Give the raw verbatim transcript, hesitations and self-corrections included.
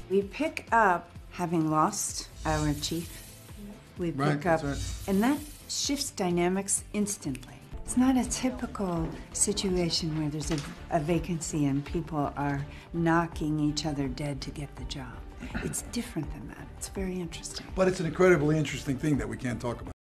We pick up, having lost our chief, we pick Right, up, that's right. and that shifts dynamics instantly. It's not a typical situation where there's a, a vacancy and people are knocking each other dead to get the job. It's different than that. It's very interesting. But it's an incredibly interesting thing that we can't talk about.